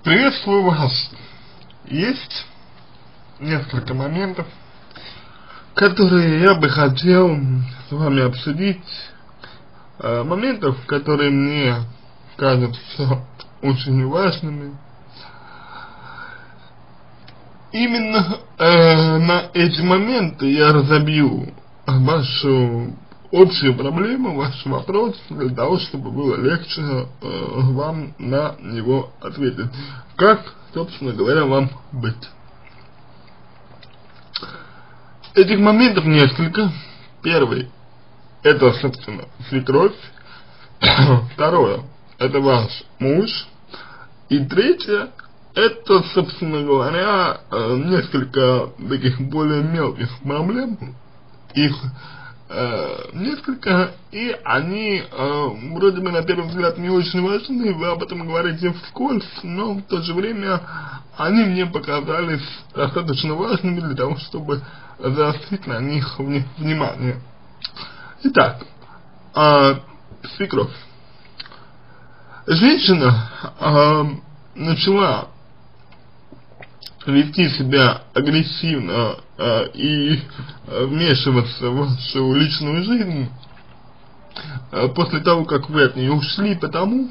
Приветствую вас. Есть несколько моментов, которые я бы хотел с вами обсудить. Моментов, которые мне кажутся очень важными. Именно на эти моменты я разобью вашу общую проблему, ваш вопрос, для того, чтобы было легче вам на него ответить. Как, собственно говоря, вам быть? Этих моментов несколько. Первый — это, собственно, свекровь. Второе — это ваш муж. И третье — это, собственно говоря, несколько таких более мелких проблем. Их несколько, и они вроде бы на первый взгляд не очень важны, вы об этом говорите вскользь, но в то же время они мне показались достаточно важными для того, чтобы заострить на них внимание. Итак, свекровь. Женщина начала вести себя агрессивно и вмешиваться в вашу личную жизнь после того, как вы от нее ушли, потому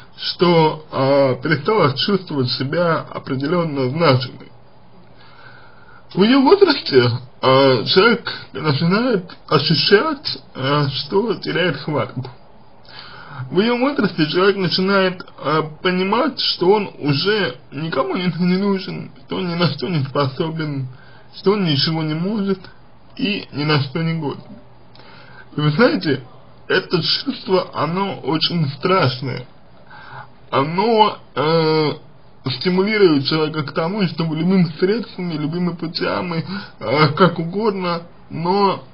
что перестала чувствовать себя определенно значимой. В ее возрасте человек начинает ощущать, что теряет хватку. В ее возрасте человек начинает понимать, что он уже никому не нужен, что он ни на что не способен, что он ничего не может и ни на что не годен. И вы знаете, это чувство, оно очень страшное. Оно стимулирует человека к тому, чтобы любыми средствами, любыми путями, как угодно, но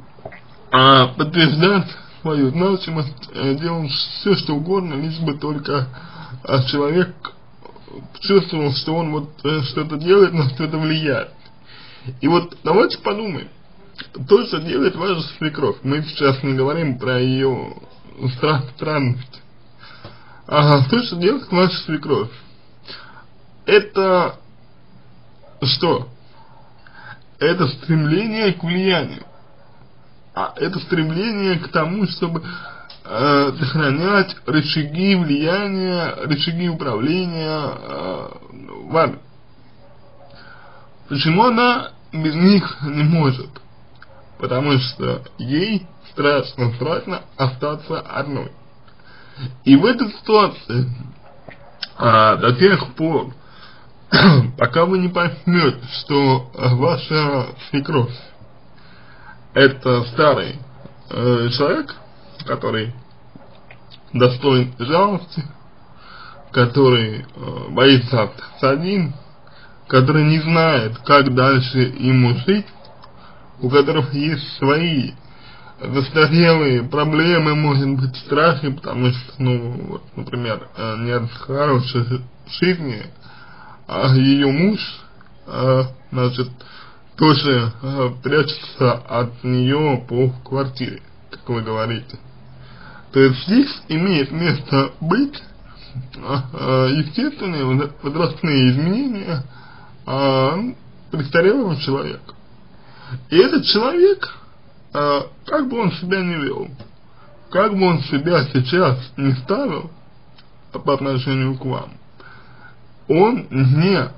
подтверждать свою значимость, делать все, что угодно, лишь бы только человек чувствовал, что он вот что-то делает, на что-то влияет. И вот давайте подумаем, то, что делает ваша свекровь, мы сейчас не говорим про ее странность, то, что делает ваша свекровь, это что? Это стремление к влиянию. Это стремление к тому, чтобы сохранять рычаги влияния, рычаги управления вами. Почему она без них не может? Потому что ей страшно остаться одной. И в этой ситуации до тех пор, пока вы не поймете, что ваша свекровь это старый человек, который достоин жалости, который боится остаться один, который не знает, как дальше ему жить, у которого есть свои застарелые проблемы, может быть, страхи, потому что, ну, вот, например, нет хорошей жизни, а ее муж, значит, тоже прячется от нее по квартире, как вы говорите. То есть здесь имеет место быть естественные возрастные изменения престарелого человека. И этот человек, как бы он себя ни вел, как бы он себя сейчас не ставил по отношению к вам, он не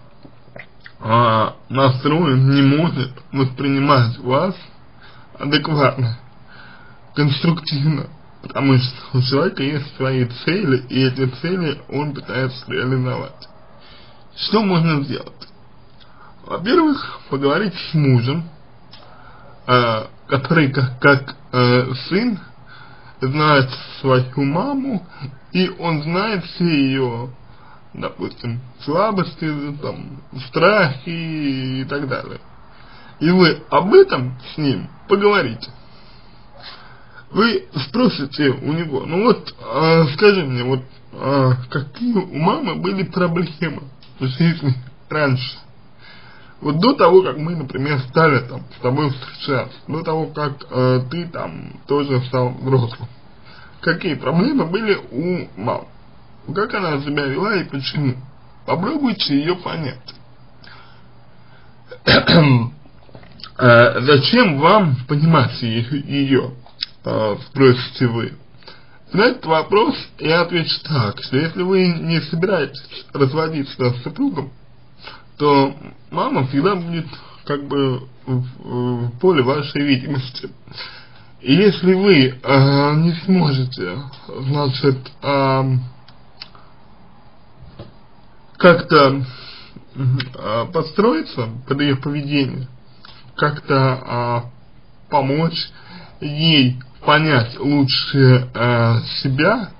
настроен, не может воспринимать вас адекватно, конструктивно, потому что у человека есть свои цели, и эти цели он пытается реализовать. Что можно сделать? Во-первых, поговорить с мужем, который как сын знает свою маму, и он знает все ее, допустим, слабости, там, страхи и так далее. И вы об этом с ним поговорите. Вы спросите у него, ну вот, скажи мне, вот, какие у мамы были проблемы в жизни раньше? Вот до того, как мы, например, стали там с тобой встречаться, до того, как ты там тоже стал взрослым. Какие проблемы были у мамы? Как она себя вела и почему? попробуйте ее понять. Зачем вам понимать ее, спросите вы. На этот вопрос я отвечу так, что если вы не собираетесь разводиться с супругом, то мама всегда будет как бы в поле вашей видимости. И если вы не сможете, значит, как-то подстроиться под ее поведение, как-то помочь ей понять лучше себя,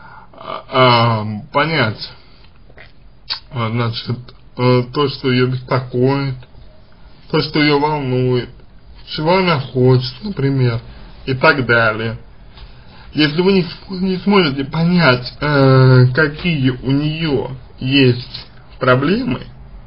понять, значит, то, что ее беспокоит, то, что ее волнует, чего она хочет, например, и так далее. Если вы не сможете понять, какие у нее есть проблемы,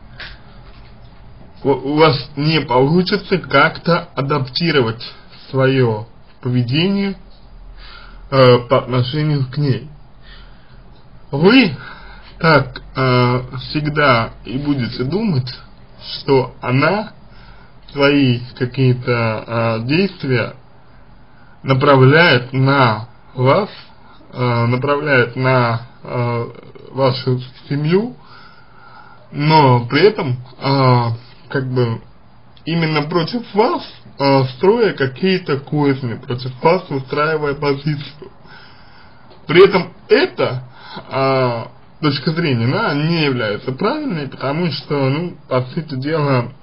у вас не получится как-то адаптировать свое поведение по отношению к ней. Вы так всегда и будете думать, что она свои какие-то действия направляет на вас, направляет на вашу семью, но при этом как бы именно против вас строя какие-то козни, против вас устраивая позицию. При этом эта точка зрения, она не является правильной, потому что, ну, по сути дела,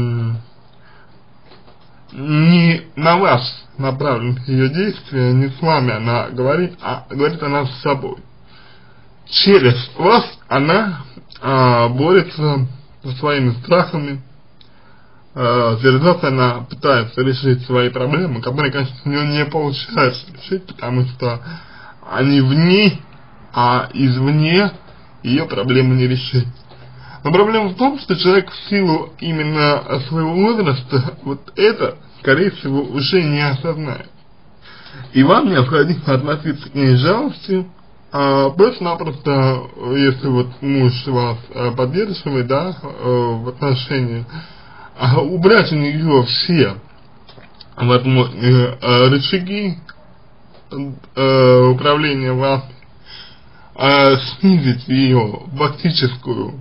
не на вас направлены ее действия, не с вами она говорит, а говорит она с собой. Через вас она борется со своими страхами, через вас она пытается решить свои проблемы, которые, конечно, у нее не получается решить, потому что они в ней, а извне ее проблемы не решить. Но проблема в том, что человек в силу именно своего возраста вот это, скорее всего, уже не осознает. И вам необходимо относиться к ней с жалостью, просто-напросто, если вот муж вас поддерживает, да, в отношении, убрать у нее все возможные рычаги управления вами, снизить ее фактический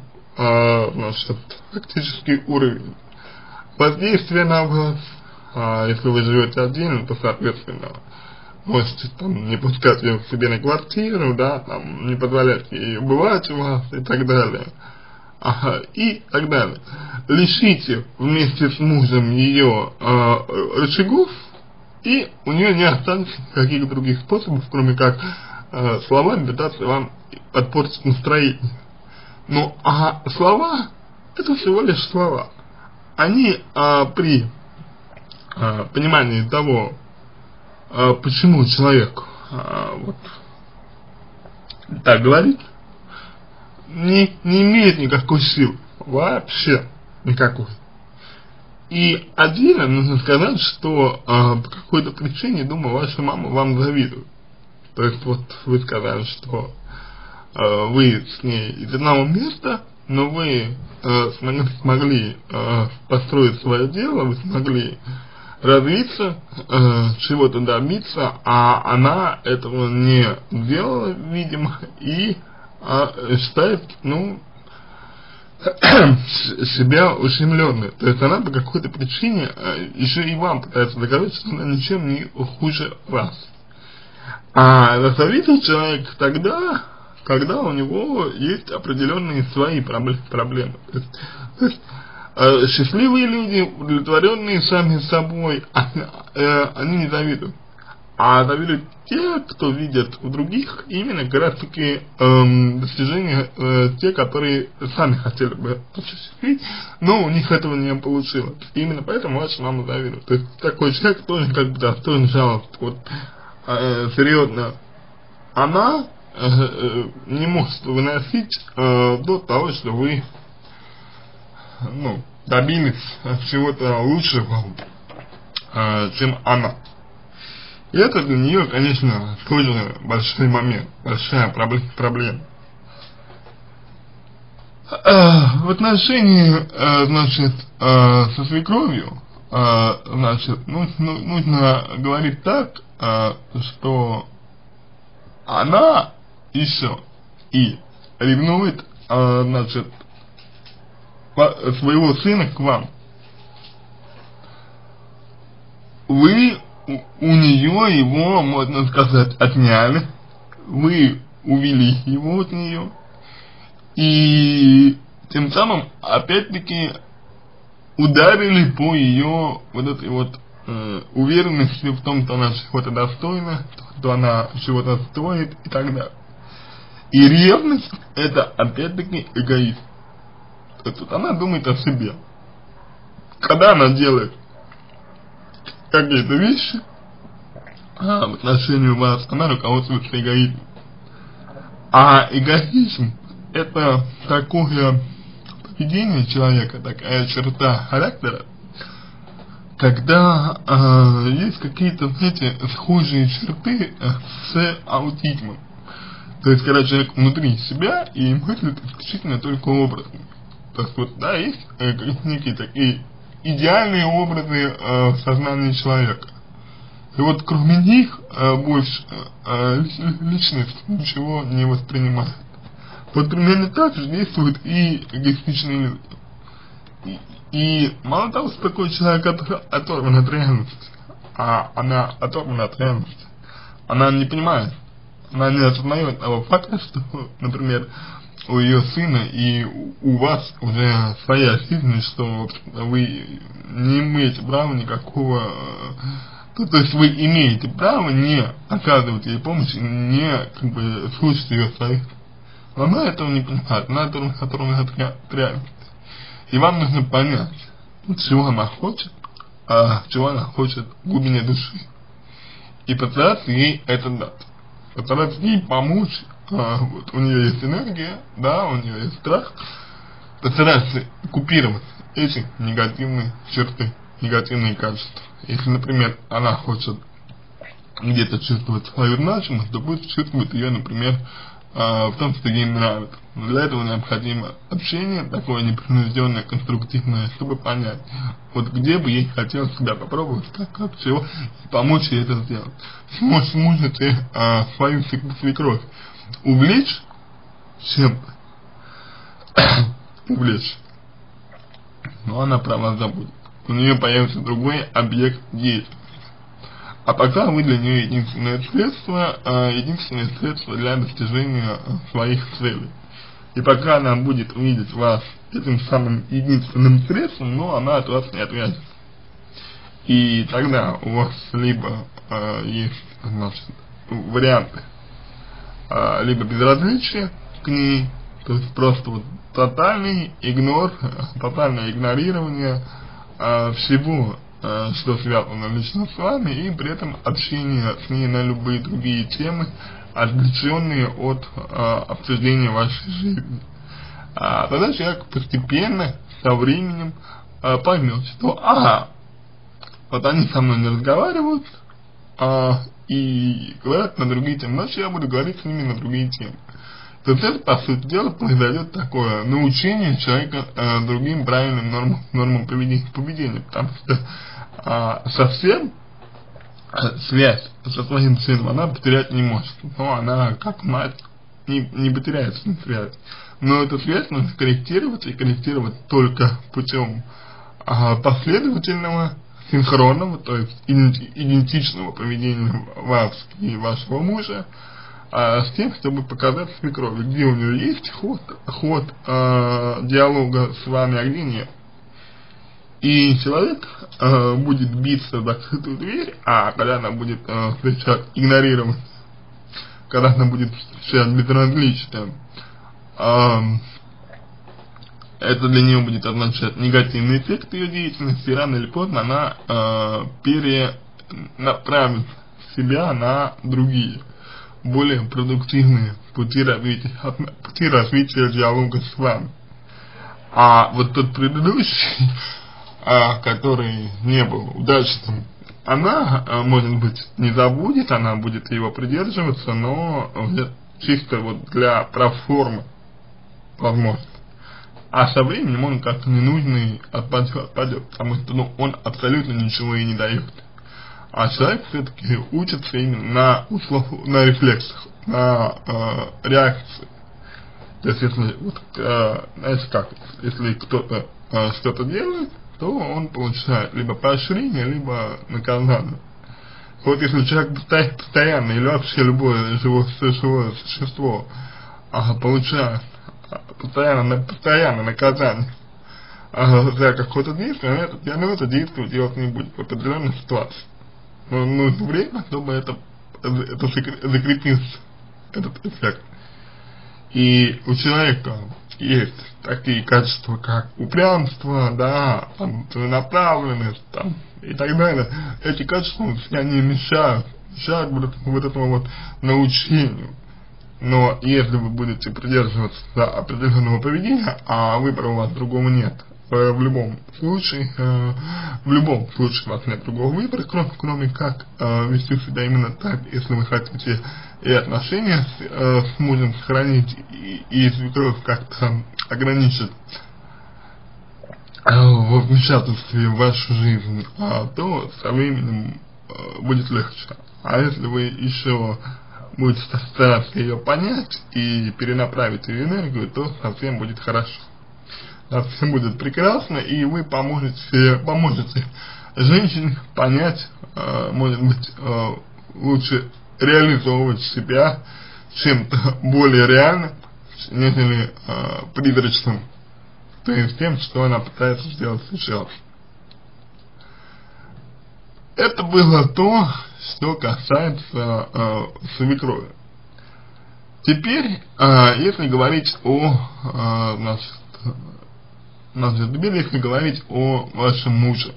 уровень воздействия на вас. Если вы живете отдельно, то, соответственно, можете там не пускать ее к себе на квартиру, да, там, не позволять ей бывать у вас и так далее. И так далее. Лишите вместе с мужем ее рычагов, и у нее не останется никаких других способов, кроме как словами пытаться вам подпортить настроение. Ну, а слова, это всего лишь слова. Они при понимании того, почему человек вот так говорит, не имеет никакой силы, вообще никакой. И отдельно нужно сказать, что по какой-то причине, думаю, ваша мама вам завидует. То есть вот вы сказали, что вы с ней из одного места, но вы смогли построить свое дело, вы смогли развиться, чего-то добиться, а она этого не сделала, видимо, и считает, ну, себя ущемленной. То есть она по какой-то причине еще и вам пытается доказать, что она ничем не хуже вас. А завидует человек тогда, когда у него есть определенные свои проблемы. То есть счастливые люди, удовлетворенные сами собой, они не завидуют. А завидуют те, кто видят у других именно как раз таки достижения, те, которые сами хотели бы осуществить, но у них этого не получилось. Именно поэтому ваша мама завидует. То есть такой человек тоже как бы достоин жалости. Вот серьезно, она не может выносить до того, что вы, ну, добились чего-то лучшего, чем она. И это для нее, конечно, тоже большой момент, большая проблема. В отношении, значит, со свекровью, значит, нужно говорить так, что она еще и ревнует, значит, своего сына к вам. Вы у нее его, можно сказать, отняли, вы увели его от нее, и тем самым, опять-таки, ударили по ее вот этой вот уверенности в том, что она чего-то достойна, что она чего-то стоит и так далее. И ревность — это опять-таки эгоизм. То есть она думает о себе. Когда она делает какие-то вещи в отношении вас, она руководствуется эгоизмом. А эгоизм — это такое поведение человека, такая черта характера, когда есть какие-то, знаете, схожие черты с аутизмом. То есть, когда человек внутри себя и мыслит исключительно только образно. То есть, вот, да, есть некие такие идеальные образы в сознании человека. И вот кроме них больше личность ничего не воспринимает. Вот примерно так же действуют и эгоистичные люди. И мало того, что такой человек оторван от реальности, она оторвана от реальности, она не понимает, она не осознает того факта, что, например, у ее сына и у вас уже своя жизнь, что вы не имеете права никакого, то есть вы имеете право не оказывать ей помощь, не как бы слушать ее совет. Но она этого не понимает, она оторвана от реальности. И вам нужно понять, чего она хочет, чего она хочет в глубине души. И постараться ей это дать. Постараться ей помочь. Вот, у нее есть энергия, да, у нее есть страх. Постараться купировать эти негативные черты, негативные качества. Если, например, она хочет где-то чувствовать свою значимость, то пусть чувствует ее, например, в том, что ей нравится. Для этого необходимо общение, такое непринужденное, конструктивное, чтобы понять, вот где бы ей хотелось себя попробовать, как чего, и помочь ей это сделать. Сможете свою свекровь увлечь чем-то, увлечь, но она про вас забудет. У нее появится другой объект деятельности. А пока вы для нее единственное средство для достижения своих целей. И пока она будет видеть вас этим самым единственным средством, но она от вас не отвяжется. И тогда у вас либо есть, значит, варианты, либо безразличие к ней, то есть просто вот тотальный игнор, тотальное игнорирование всего, что связано лично с вами, и при этом общение с ней на любые другие темы, отвлеченные от обсуждения вашей жизни. Тогда человек постепенно, со временем поймет, что вот они со мной не разговаривают и говорят на другие темы, значит я буду говорить с ними на другие темы. То есть это, по сути дела, произойдет такое научение человека другим правильным нормам поведения, потому что совсем связь со своим сыном она потерять не может, но она, как мать, не потеряет связь. Но эту связь нужно корректировать, и корректировать только путем последовательного, синхронного, то есть идентичного поведения вас и вашего мужа, с тем, чтобы показать свекрови, где у нее есть ход диалога с вами, а где нет. И человек будет биться в закрытую дверь, а когда она будет встречать игнорировать, когда она будет встречать безразличие, это для нее будет означать негативный эффект ее деятельности, и рано или поздно она перенаправит себя на другие, более продуктивные пути развития диалога с вами. А вот тот предыдущий, который не был удачным, она, может быть, не забудет, она будет его придерживаться, но чисто вот для проформы, возможно. а со временем он как-то ненужный отпадет, потому что, ну, он абсолютно ничего и не дает. А человек все-таки учится именно на рефлексах, на реакции. То есть, если, вот, знаете как, если кто-то что-то делает, то он получает либо поощрение, либо наказание. Вот если человек постоянно, или вообще любое живое существо получает постоянно наказание за какое-то действие, это действие делать не будет в определенной ситуации. Но нужно время, чтобы это закрепился, этот эффект. И у человека есть такие качества, как упрямство, да, там, целенаправленность, там, и так далее. Эти качества они мешают вот этому вот научению. Но если вы будете придерживаться определенного поведения, а выбора у вас другого нет, в любом случае у вас нет другого выбора, кроме как вести себя именно так, если вы хотите и отношения с мужем сохранить, и свекровь как-то ограничить во вмешательстве в вашу жизнь, то со временем будет легче. А если вы еще будете стараться ее понять и перенаправить ее энергию, то совсем будет хорошо. Совсем будет прекрасно, и вы поможете женщине понять, может быть, лучше реализовывать себя чем-то более реальным, нежели призрачным, то есть тем, что она пытается сделать сейчас. Это было то, что касается свекрови. Теперь, если говорить если говорить о вашем муже,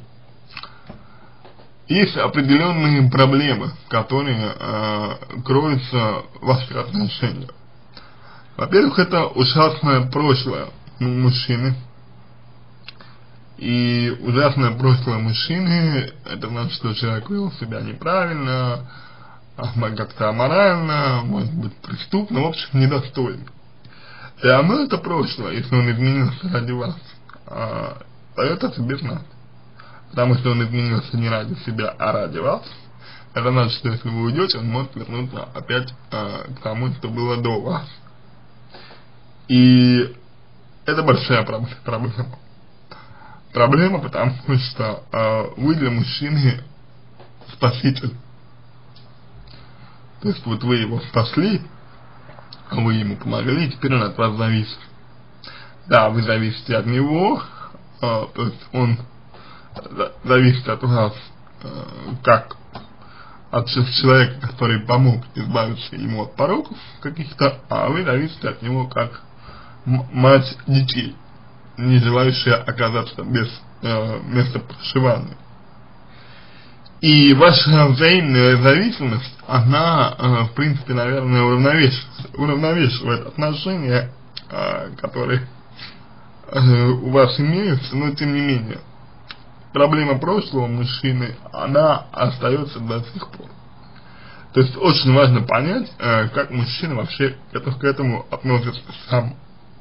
есть определенные проблемы, которые кроются в ваших отношениях. Во-первых, это ужасное прошлое мужчины. И ужасное прошлое мужчины, это значит, что человек вел себя неправильно, как-то аморально, может быть преступно, в общем, недостойно. И оно, это прошлое, если он изменился ради вас, дает о себе знать. Потому что он изменился не ради себя, а ради вас. Это значит, что если вы уйдете, он может вернуться опять к тому, что было до вас. И это большая проблема. Проблема, потому что вы для мужчины спаситель. То есть вот вы его спасли, вы ему помогли, и теперь он от вас зависит. Да, вы зависите от него, то есть он зависит от вас как от человека, который помог избавиться ему от пороков каких-то, а вы зависите от него как мать детей, не желающая оказаться без места проживания. И ваша взаимная зависимость, она, в принципе, наверное, уравновешивает отношения, которые у вас имеются, но тем не менее, проблема прошлого мужчины, она остается до сих пор. То есть очень важно понять, как мужчина вообще к этому относится сам.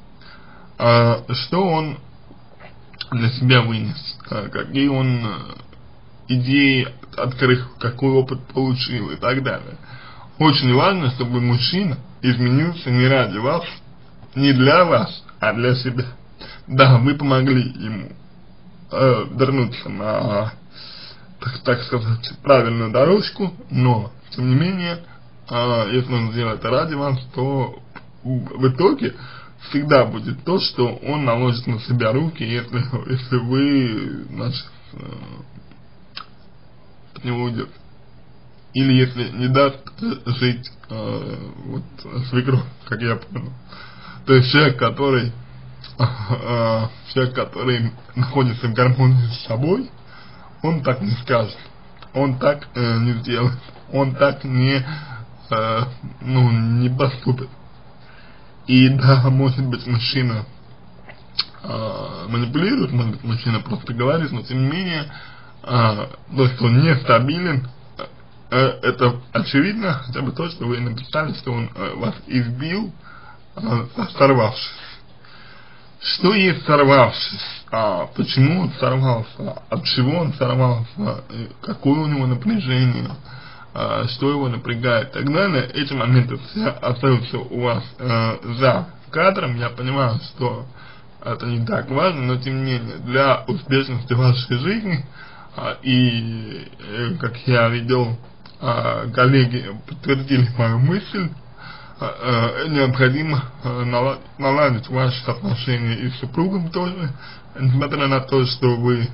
Что он для себя вынес, какие он идеи открыл, какой опыт получил и так далее. Очень важно, чтобы мужчина изменился не ради вас, не для вас, а для себя. Да, вы помогли ему вернуться на, так сказать, правильную дорожку, но, тем не менее, если он сделает это ради вас, то в итоге всегда будет то, что он наложит на себя руки, если вы, значит, от него уйдет. Или если не даст жить вот свекровь, как я понял. То есть человек, который находится в гармонии с собой, он так не скажет, он так не сделает, он так не поступит. И да, может быть, мужчина манипулирует, может быть, мужчина просто говорит, но тем не менее, то, что он нестабилен, это очевидно, хотя бы то, что вы написали, что он вас избил, сорвавшись. что есть сорвавшись, почему он сорвался, от чего он сорвался, какое у него напряжение, что его напрягает и так далее, эти моменты все остаются у вас за кадром. Я понимаю, что это не так важно, но тем не менее, для успешности вашей жизни, и как я видел, коллеги подтвердили мою мысль, необходимо наладить ваши отношения и с супругом тоже, несмотря на то, что вы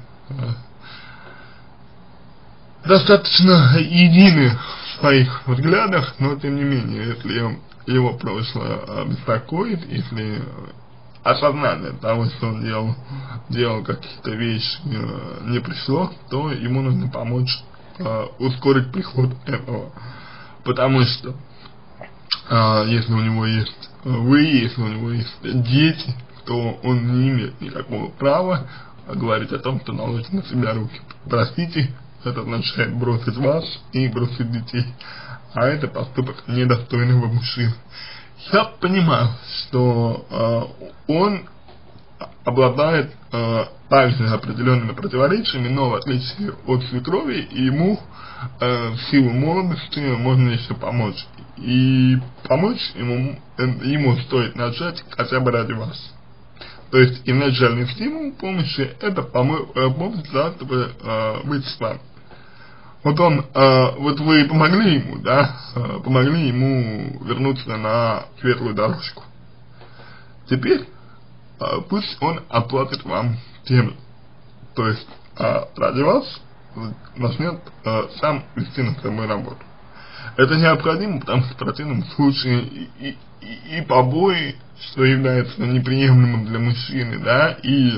достаточно едины в своих взглядах, но тем не менее, если его прошлое беспокоит, если осознание того, что он делал какие-то вещи, не пришло, то ему нужно помочь ускорить приход этого, потому что если у него есть если у него есть дети, то он не имеет никакого права говорить о том, что наложит на себя руки. Простите, это означает бросить вас и бросить детей, а это поступок недостойного мужчины. Я понимаю, что он обладает также определенными противоречиями, но в отличие от свекрови, ему в силу молодости можно еще помочь. И помочь ему стоит начать хотя бы ради вас. То есть изначальный стимул помощи — это помощь для того, чтобы быть с вами. Вот вот вы помогли ему, да, помогли ему вернуться на светлую дорожку. Теперь пусть он оплатит вам тем же. То есть ради вас начнет сам вести над собой работу. Это необходимо, потому что в противном случае и побои, что является неприемлемым для мужчины, да, и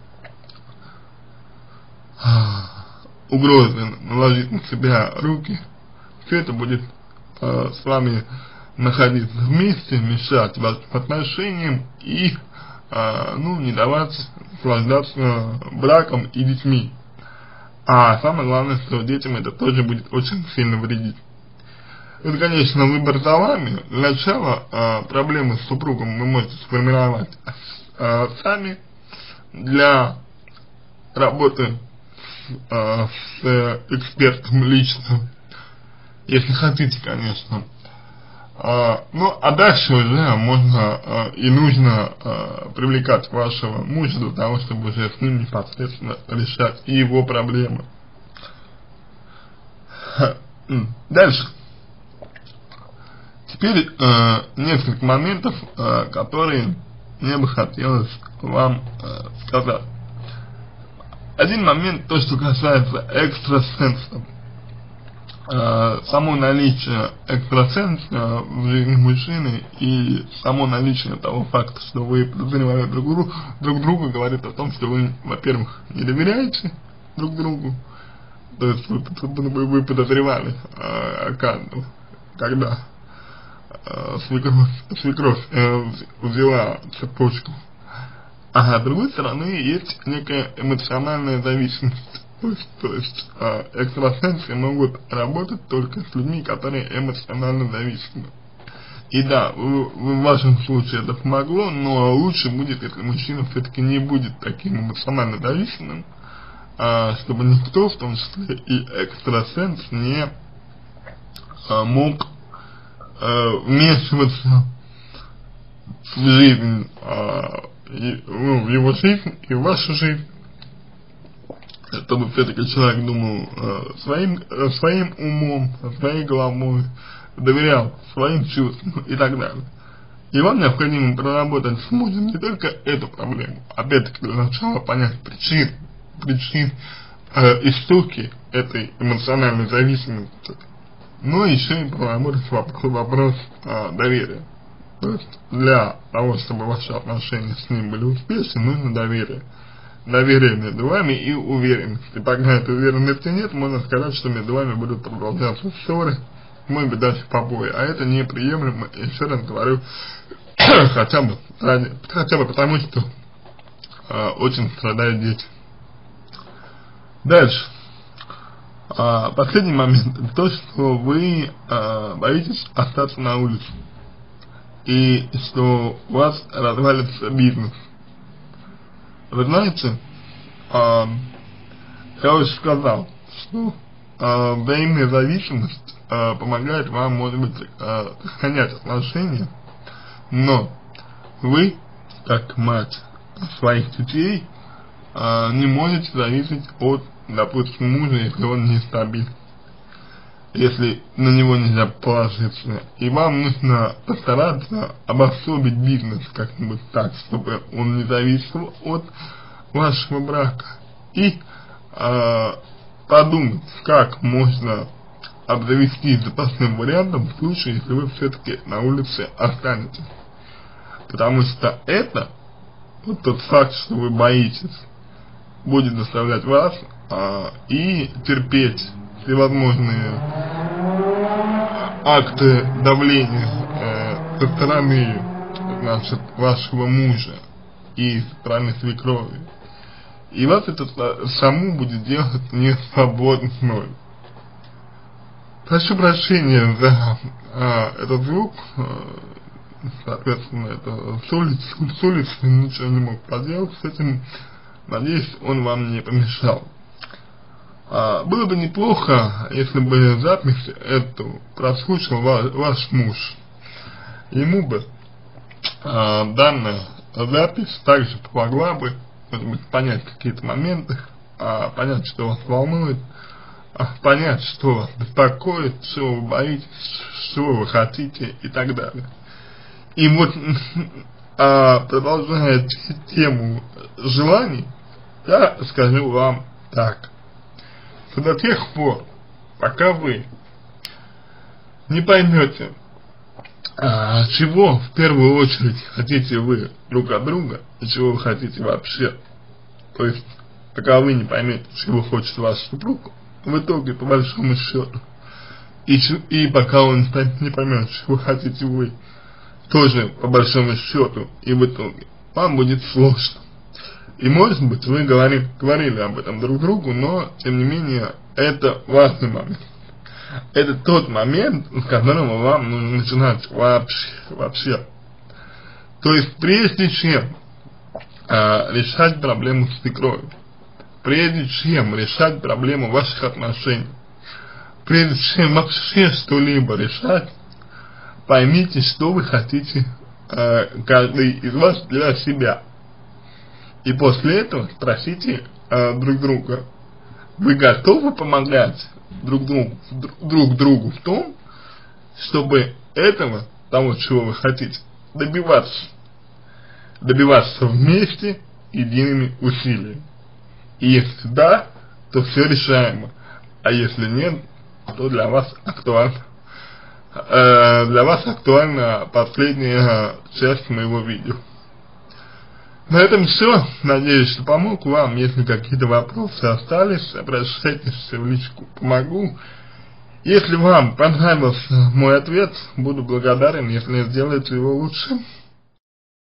угрозы наложить на себя руки, все это будет с вами находиться вместе, мешать вашим отношениям и не давать наслаждаться браком и детьми. А самое главное, что детям это тоже будет очень сильно вредить. Это, конечно, выбор за вами. Для начала проблемы с супругом вы можете сформировать сами. Для работы с экспертом лично, если хотите, конечно. А дальше уже можно и нужно привлекать вашего мужа для того, чтобы уже с ним непосредственно решать и его проблемы. Дальше. Теперь несколько моментов, которые мне бы хотелось вам сказать. Один момент, то, что касается экстрасенсов. Само наличие экстрасенса в жизни мужчины и само наличие того факта, что вы подозреваете друг друга, говорит о том, что вы, во-первых, не доверяете друг другу, то есть вы подозревали каждого, когда свекровь взяла цепочку. А с другой стороны, есть некая эмоциональная зависимость. То есть экстрасенсы могут работать только с людьми, которые эмоционально зависимы. И да, в вашем случае это помогло, но лучше будет, если мужчина все-таки не будет таким эмоционально зависимым, чтобы никто, в том числе и экстрасенс, не мог вмешиваться в жизнь, в его жизнь и в вашу жизнь, чтобы все-таки человек думал своим умом, своей головой, доверял своим чувствам и так далее. И вам необходимо проработать с мужем не только эту проблему, опять-таки для начала понять причин истоки этой эмоциональной зависимости, но еще и проработать вопрос доверия. То есть для того, чтобы ваши отношения с ним были успешны, нужно доверие. Доверие между вами и уверенность. И пока этой уверенности нет, можно сказать, что между вами будут продолжаться ссоры, может быть даже побои. А это неприемлемо, еще раз говорю, хотя бы потому, что очень страдают дети. Дальше. Последний момент. То, что вы боитесь остаться на улице. И что у вас развалится бизнес. Вы знаете, я уже сказал, что взаимная зависимость помогает вам, может быть, сохранять отношения, но вы, как мать своих детей, не можете зависеть от, допустим, мужа, если он нестабилен, если на него нельзя положиться. И вам нужно постараться обособить бизнес как-нибудь так, чтобы он не зависел от вашего брака. И подумать, как можно обзавестись запасным вариантом в случае, если вы все-таки на улице останетесь. Потому что это, вот тот факт, что вы боитесь, будет заставлять вас и терпеть всевозможные акты давления со стороны, значит, вашего мужа и со стороны свекрови. И вас это саму будет делать не свободной. Прошу прощения за этот звук, соответственно, это с улицы, ничего не мог поделать с этим. Надеюсь, он вам не помешал. Было бы неплохо, если бы запись эту прослушал ваш муж. Ему бы данная запись также помогла бы, может быть, понять какие-то моменты, понять, что вас волнует, понять, что вас беспокоит, чего вы боитесь, что вы хотите и так далее. И вот, продолжая тему желаний, я скажу вам так, что до тех пор, пока вы не поймете, чего в первую очередь хотите вы друг от друга и чего вы хотите вообще, то есть, пока вы не поймете, чего хочет ваш супруг, в итоге, по большому счету, и пока он не поймет, чего хотите вы, тоже по большому счету, и в итоге, вам будет сложно. И может быть вы говорили об этом друг другу, но тем не менее это важный момент. Это тот момент, с которого вам нужно начинать вообще. То есть прежде чем решать проблему с свекровью, прежде чем решать проблему ваших отношений, прежде чем вообще что-либо решать, поймите, что вы хотите каждый из вас для себя. И после этого спросите друг друга, вы готовы помогать друг другу в том, чтобы этого, того, чего вы хотите, добиваться вместе едиными усилиями. И если да, то все решаемо, а если нет, то для вас актуальна последняя часть моего видео. На этом все. Надеюсь, что помог вам. Если какие-то вопросы остались, обращайтесь в личку, помогу. Если вам понравился мой ответ, буду благодарен, если сделаете его лучше.